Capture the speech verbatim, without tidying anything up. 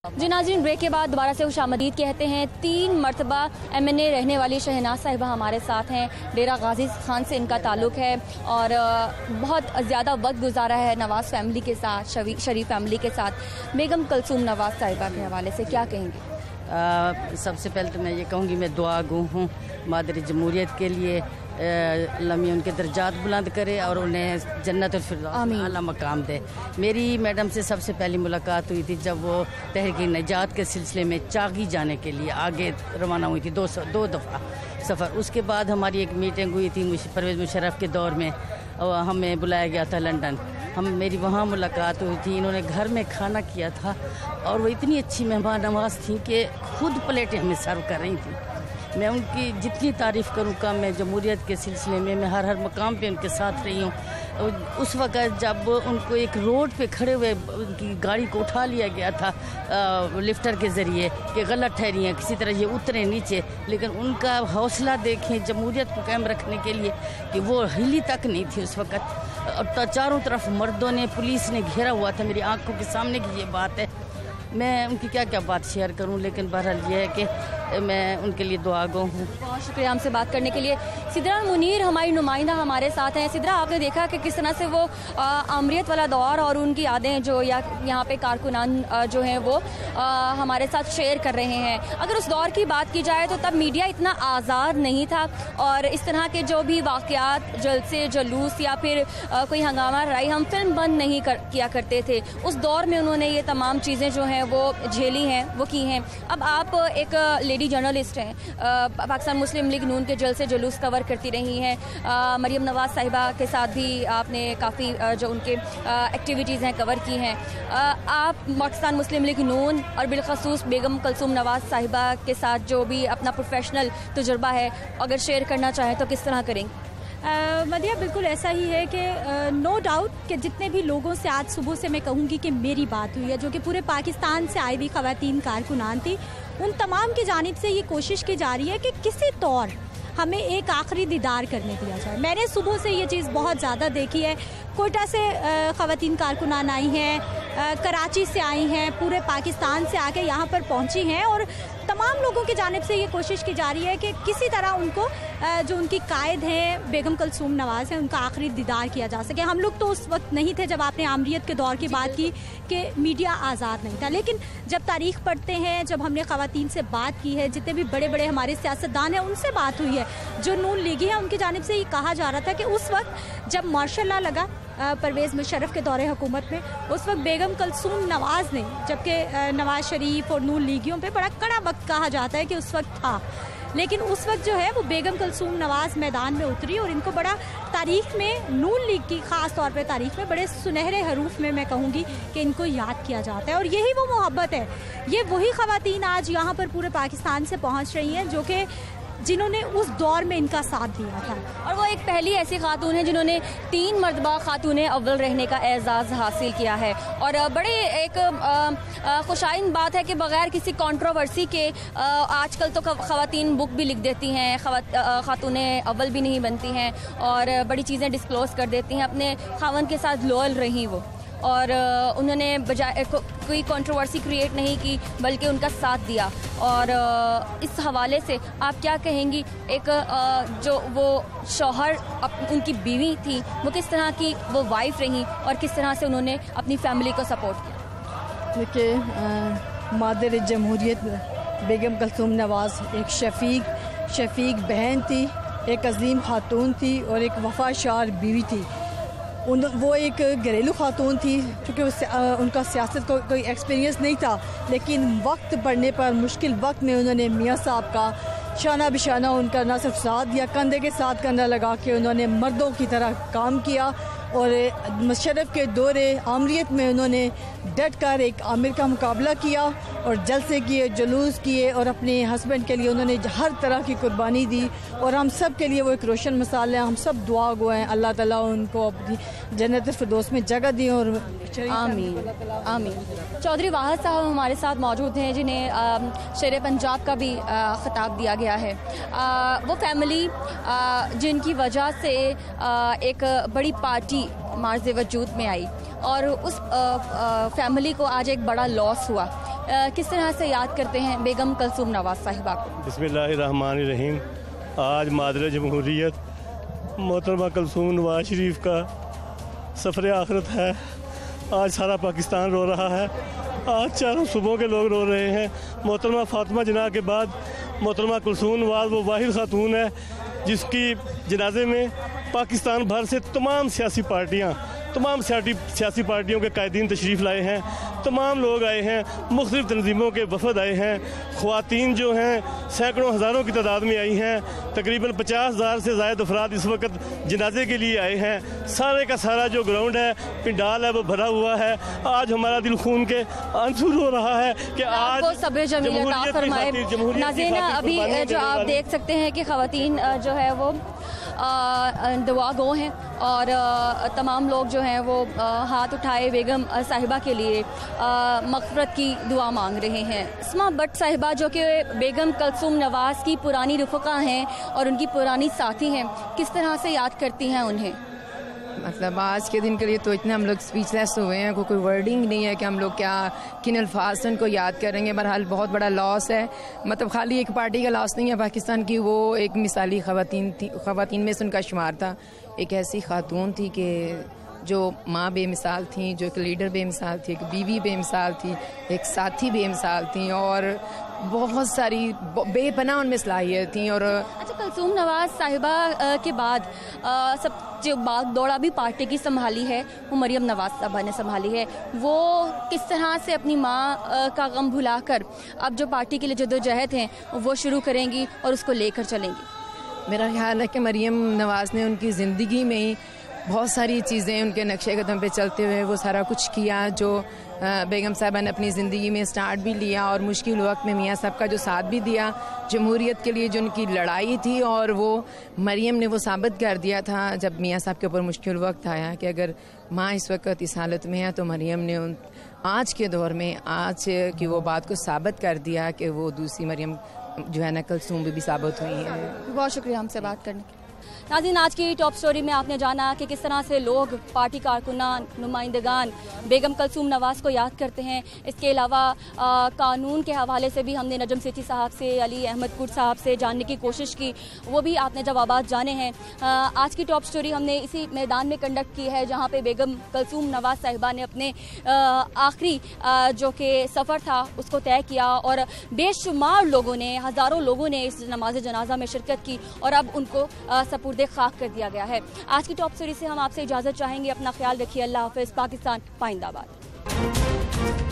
जी नाज़रीन, ब्रेक के बाद दोबारा से खुशामदीद कहते हैं। तीन मरतबा एम एन ए रहने वाली शहनाज साहिबा हमारे साथ हैं। डेरा गाजी खान से इनका ताल्लुक़ है और बहुत ज़्यादा वक्त गुजारा है नवाज़ फैमिली के साथ, शरीफ फैमिली के साथ। बेगम कलसूम नवाज़ साहिबा के हवाले से क्या कहेंगे? आ, सबसे पहले तो मैं ये कहूँगी, मैं दुआ गो हूँ मादर जमहूरियत के लिए। अल्लाह उनके दर्जात बुलंद करे और उन्हें जन्नत फिरदौस आला मकाम दे। मेरी मैडम से सबसे पहली मुलाकात हुई थी जब वो तहरीक निजात के सिलसिले में चागी जाने के लिए आगे रवाना हुई थी, दो दो दफ़ा सफ़र। उसके बाद हमारी एक मीटिंग हुई थी परवेज़ मुशर्रफ के दौर में, और हमें बुलाया गया था लंदन। हम मेरी वहाँ मुलाकात हुई थी। इन्होंने घर में खाना किया था और वो इतनी अच्छी मेहमान नवाज थी कि खुद प्लेटें हमें सर्व कर रही थी। मैं उनकी जितनी तारीफ़ करूँ कम। मैं जमहूरियत के सिलसिले में मैं हर हर मकाम पे उनके साथ रही हूँ। उस वक़्त जब उनको एक रोड पे खड़े हुए उनकी गाड़ी को उठा लिया गया था आ, लिफ्टर के ज़रिए कि गलत ठहरी हैं, किसी तरह ये उतरे नीचे, लेकिन उनका हौसला देखें जमहूरियत को कायम रखने के लिए कि वो हिली तक नहीं थी उस वक़्त। और चारों तरफ मर्दों ने, पुलिस ने घेरा हुआ था। मेरी आंखों के सामने की ये बात है। मैं उनकी क्या क्या बात शेयर करूं, लेकिन बहरहाल ये है कि मैं उनके लिए दुआ गो हूँ। बहुत शुक्रिया हमसे बात करने के लिए। सिद्रा मुनीर हमारी नुमाइंदा हमारे साथ हैं। सिद्रा, आपने देखा कि किस तरह से वो आमरीत वाला दौर और उनकी यादें जो या यहाँ पे कारकुनान जो हैं वो आ, हमारे साथ शेयर कर रहे हैं। अगर उस दौर की बात की जाए तो तब मीडिया इतना आज़ाद नहीं था और इस तरह के जो भी वाक़यात, जलसे जुलूस या फिर आ, कोई हंगामा लड़ाई, हम फिल्म बंद नहीं कर, किया करते थे। उस दौर में उन्होंने ये तमाम चीज़ें जो हैं वो झेली हैं, वो की हैं। अब आप एक लेडी जर्नलिस्ट हैं, पाकिस्तान मुस्लिम लीग नून के जलसे जुलूस कवर करती रही हैं। मरियम नवाज़ साहिबा के साथ भी आपने काफ़ी जो उनके एक्टिविटीज़ हैं कवर की हैं। आप पाकिस्तान मुस्लिम लीग नून और बिलखसूस बेगम कलसूम नवाज़ साहिबा के साथ जो भी अपना प्रोफेशनल तजुर्बा है अगर शेयर करना चाहें तो किस तरह करेंगे? Uh, मदिया, बिल्कुल ऐसा ही है कि नो uh, डाउट कि जितने भी लोगों से आज सुबह से मैं कहूँगी कि मेरी बात हुई है, जो कि पूरे पाकिस्तान से आई हुई ख़वातीन कारकुनान थी, उन तमाम की जानिब से ये कोशिश की जा रही है कि किसी तौर हमें एक आखिरी दीदार करने दिया जाए। मैंने सुबह से ये चीज़ बहुत ज़्यादा देखी है। कोयटा से ख़वातीन कारकुनान आई हैं, कराची से आई हैं, पूरे पाकिस्तान से आके यहाँ पर पहुँची हैं और तमाम लोगों की जानिब से ये कोशिश की जा रही है कि किसी तरह उनको जो उनकी कायद हैं बेगम कलसूम नवाज़ हैं, उनका आखिरी दीदार किया जा सके। हम लोग तो उस वक्त नहीं थे जब आपने आमरीत के दौर की बात की कि मीडिया आज़ाद नहीं था, लेकिन जब तारीख़ पढ़ते हैं, जब हमने ख़वातीन से बात की है, जितने भी बड़े बड़े हमारे सियासतदान हैं उनसे बात हुई है, जो नून लीगी है उनकी जानिब से ये कहा जा रहा था कि उस वक्त जब मार्शल लॉ लगा परवेज़ मुशर्रफ के दौरे हुकूमत में, उस वक्त बेगम कलसूम नवाज़ ने, जबकि नवाज़ शरीफ और नून लीगियों पे बड़ा कड़ा वक्त कहा जाता है कि उस वक्त था, लेकिन उस वक्त जो है वो बेगम कलसूम नवाज़ मैदान में उतरी और इनको बड़ा तारीख़ में, नून लीग की ख़ास तौर पे तारीख़ में बड़े सुनहरे हरूफ में मैं कहूँगी कि इनको याद किया जाता है। और यही वो मोहब्बत है। ये वही ख़वातीन आज यहाँ पर पूरे पाकिस्तान से पहुँच रही हैं जो कि जिन्होंने उस दौर में इनका साथ दिया था। और वो एक पहली ऐसी खातून है जिन्होंने तीन मरतबा खातून अव्वल रहने का एजाज़ हासिल किया है। और बड़े एक खुशाइन बात है कि बग़ैर किसी कंट्रोवर्सी के आजकल तो ख़वातीन बुक भी लिख देती हैं, खातून अव्वल भी नहीं बनती हैं और बड़ी चीज़ें डिस्क्लोज़ कर देती हैं। अपने खावन के साथ लॉयल रही वो और उन्होंने बजाय को, कोई कंट्रोवर्सी क्रिएट नहीं की बल्कि उनका साथ दिया। और इस हवाले से आप क्या कहेंगी, एक जो वो शौहर उनकी बीवी थी वो किस तरह की वो वाइफ रही और किस तरह से उन्होंने अपनी फैमिली को सपोर्ट किया? देखिए, मादर जमहूरियत बेगम कलसूम नवाज़ एक शफीक शफीक बहन थी, एक अजीम खातून थी और एक वफादार बीवी थी। उन वो एक घरेलू खातून थी क्योंकि उनका सियासत को कोई एक्सपीरियंस नहीं था, लेकिन वक्त पड़ने पर, मुश्किल वक्त में उन्होंने मियाँ साहब का शाना बिशाना उनका ना सिर्फ साथ दिया, कंधे के साथ कंधा लगा के उन्होंने मर्दों की तरह काम किया और मुशर्रफ के दौरे आमरीत में उन्होंने डट कर एक आमिर का मुकाबला किया और जलसे किए, जुलूस किए और अपने हस्बैंड के लिए उन्होंने हर तरह की कुर्बानी दी और हम सब के लिए वो एक रोशन मिसाल है। हम सब दुआ गो हैं अल्लाह ताला उनको अपनी जन्नत फिरदौस में जगह दी और आमीन आमीन। चौधरी वाहिद साहब हमारे साथ मौजूद हैं जिन्हें शेर पंजाब का भी ख़िताब दिया गया है। आ, वो फैमिली जिनकी वजह से आ, एक बड़ी पार्टी मार्ज़ वजूद में आई और उस फैमिली को आज एक बड़ा लॉस हुआ। किस तरह से याद करते हैं बेगम कलसूम नवाज साहिबा को? बिस्मिल्लाहिर्रहमानिर्रहीम। आज मादर जमहूरियत मोहतरमा कलसूम नवाज शरीफ का सफ़र आखिरत है। आज सारा पाकिस्तान रो रहा है। आज चारों सूबों के लोग रो रहे हैं। मोहतरमा फातिमा जिन्ना के बाद मोहतरमा कलसूम नवाज वो वाहिद खातून है जिसकी जनाजे में पाकिस्तान भर से तमाम सियासी पार्टियाँ तमाम सियासी सियासी पार्टियों के कायदीन तशरीफ़ लाए हैं। तमाम लोग आए हैं, मुख्तलिफ़ तंजीमों के वफद आए हैं। ख़वातीन जो हैं सैकड़ों हज़ारों की तादाद में आई हैं। तकरीबन पचास हज़ार से ज़ायद अफराद इस वक्त जनाजे के लिए आए हैं। सारे का सारा जो ग्राउंड है, पिंडाल है, वो भरा हुआ है। आज हमारा दिल खून के आंसू रो रहा है कि आज सब्र जमील अता फरमाए। नाज़रीन, अभी जो आप देख सकते हैं कि ख़वातीन जो है वो दुआ गो हैं और तमाम लोग जो हैं वो हाथ उठाए बेगम साहिबा के लिए मग़फ़िरत की दुआ मांग रहे हैं। इस्मा भट्ट साहिबा जो कि बेगम कलसूम नवाज़ की पुरानी रुफ़क़ा हैं और उनकी पुरानी साथी हैं, किस तरह से याद करती हैं उन्हें? मतलब आज के दिन के लिए तो इतने हम लोग स्पीचलेस हुए हैं, को कोई वर्डिंग नहीं है कि हम लोग क्या किन अल्फाज से उनको याद करेंगे। बहरहाल बहुत बड़ा लॉस है। मतलब खाली एक पार्टी का लॉस नहीं है पाकिस्तान की, वो एक मिसाली ख़वातीन थी, ख़वातीन में से उनका शुमार था। एक ऐसी खातून थी कि जो माँ बेमिसाल थी, जो एक लीडर बेमिसाल थी, एक बीवी बेमिसाल थी, एक साथी बेमिसाल थी और बहुत सारी बेपनाह उनमें सलाहियत थी। और अच्छा, कलसूम नवाज साहिबा के बाद आ, सब जो बाग दौड़ा भी पार्टी की संभाली है वो मरियम नवाज साहिबा ने संभाली है। वो किस तरह से अपनी माँ का गम भुलाकर अब जो पार्टी के लिए जद्दोजहद हैं वो शुरू करेंगी और उसको लेकर चलेंगी? मेरा ख्याल है कि मरियम नवाज ने उनकी ज़िंदगी में ही बहुत सारी चीज़ें उनके नक्शे कदम पे चलते हुए वो सारा कुछ किया जो बेगम साहिबा ने अपनी ज़िंदगी में स्टार्ट भी लिया और मुश्किल वक्त में मियाँ साहब का जो साथ भी दिया जमहूरियत के लिए, जो उनकी लड़ाई थी। और वो मरियम ने वो साबित कर दिया था जब मियाँ साहब के ऊपर मुश्किल वक्त आया कि अगर माँ इस वक्त इस हालत में है तो मरियम ने उन आज के दौर में आज की वो बात को साबित कर दिया कि वो दूसरी मरियम जो है ना कलसूम भी साबित हुई है। बहुत शुक्रिया हमसे बात करने के लिए। नाज़रीन, आज की टॉप स्टोरी में आपने जाना कि किस तरह से लोग पार्टी कारकुनान नुमाइंदगान बेगम कलसूम नवाज़ को याद करते हैं। इसके अलावा कानून के हवाले से भी हमने नजम सेठी साहब से, अली अहमद कुट साहब से जानने की कोशिश की, वो भी आपने जवाबात जाने हैं। आज की टॉप स्टोरी हमने इसी मैदान में कंडक्ट की है जहाँ पे बेगम कलसूम नवाज़ साहिबा ने अपने आखिरी जो कि सफ़र था उसको तय किया और बेशुमार लोगों ने, हज़ारों लोगों ने इस नमाज जनाजा में शिरकत की और अब उनको सपुर्दे खाक कर दिया गया है। आज की टॉप स्टोरी से हम आपसे इजाज़त चाहेंगे। अपना ख्याल रखिए। अल्लाह हाफ़िज़। पाकिस्तान पाइंदाबाद।